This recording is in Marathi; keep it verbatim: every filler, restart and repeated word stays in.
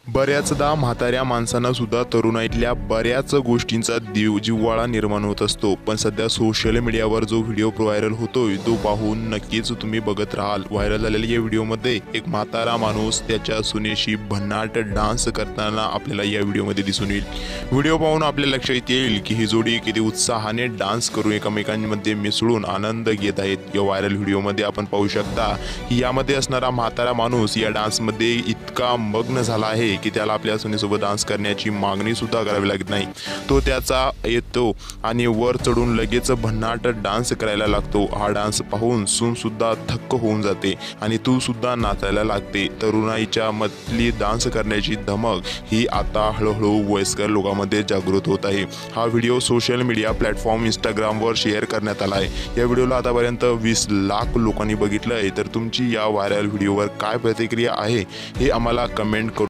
बऱ्याचदा म्हाताऱ्या माणसांना सुद्धा तरुणाईतल्या बऱ्याच गोष्टींचा देव जिव्हाळा निर्माण होत असतो। पण सध्या सोशल मीडियावर जो व्हिडिओ व्हायरल होतोय तो पाहून नक्कीच तुम्ही बघत राहाल। व्हायरल झालेल्या या व्हिडिओमध्ये एक म्हातारा माणूस त्याच्या सुनेशी भन्नाट डान्स करताना आपल्याला या व्हिडिओमध्ये दिसून येईल। व्हिडिओ पाहून आपल्या लक्षात येईल की ही जोडी किती उत्साहाने डान्स करून एकमेकांमध्ये मिसळून आनंद घेत आहेत। या व्हायरल व्हिडिओमध्ये आपण पाहू शकता की यामध्ये असणारा म्हातारा माणूस या डान्समध्ये इतका मग्न झाला आहे की त्याला आपल्या सुनेसोबत डान्स करण्याची मागणी सुद्धा करावी लागत नाही। तो त्याचा येतो आणि वर चढून लगेच भन्नाट डान्स करायला लागतो। हा डान्स पाहून सून सुद्धा थक्क होऊन जाते आणि तू सुद्धा नाचायला लागते। तरुणाईच्या मधली डान्स करण्याची धमक ही आता हळूहळू वयस्कर लोकांमध्ये जागृत होत आहे। हा व्हिडिओ सोशल मीडिया प्लॅटफॉर्म इंस्टाग्रामवर शेअर करण्यात आला आहे। या व्हिडिओला आतापर्यंत वीस लाख लोकांनी बघितलं आहे। तर तुमची या व्हायरल व्हिडिओवर काय प्रतिक्रिया आहे हे आम्हाला कमेंट करून